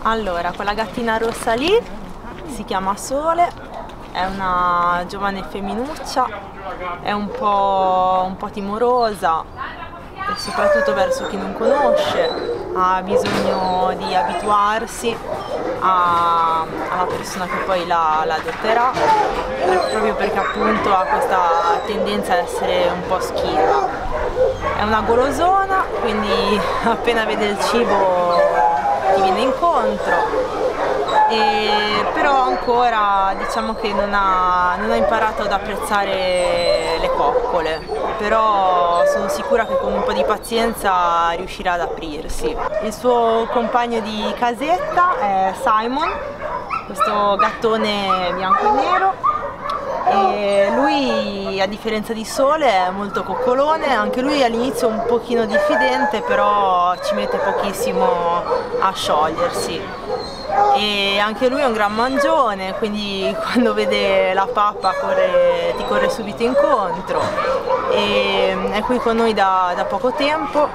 Allora, quella gattina rossa lì si chiama Sole, è una giovane femminuccia, è un po' timorosa e soprattutto verso chi non conosce, ha bisogno di abituarsi alla persona che poi la adotterà, proprio perché appunto ha questa tendenza a essere un po' schiva. È una golosona, quindi appena vede il cibo ti viene incontro, però ancora diciamo che non ha imparato ad apprezzare le coccole, però sono sicura che con un po' di pazienza riuscirà ad aprirsi. Il suo compagno di casetta è Simon, questo gattone bianco e nero, e lui, a differenza di Sole, è molto coccolone. Anche lui all'inizio è un pochino diffidente, però ci mette pochissimo a sciogliersi, e anche lui è un gran mangione, quindi quando vede la pappa ti corre subito incontro, e è qui con noi da poco tempo,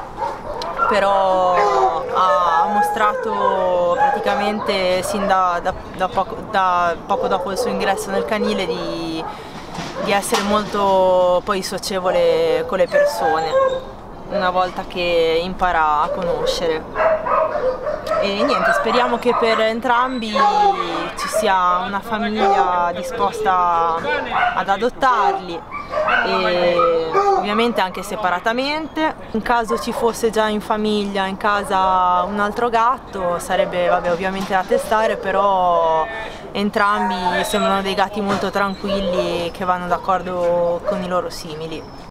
però ha mostrato praticamente sin da poco dopo il suo ingresso nel canile di essere molto poi socievole con le persone, una volta che impara a conoscere. E niente, speriamo che per entrambi ci sia una famiglia disposta ad adottarli, e ovviamente anche separatamente. In caso ci fosse già in famiglia, in casa, un altro gatto, sarebbe ovviamente da testare, però entrambi sembrano dei gatti molto tranquilli che vanno d'accordo con i loro simili.